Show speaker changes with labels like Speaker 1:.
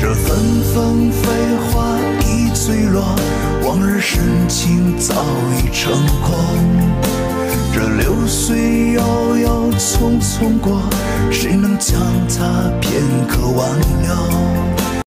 Speaker 1: 这纷纷飞花已坠落，往日深情早已成空。这流水遥遥匆匆过，谁能将它片刻挽留？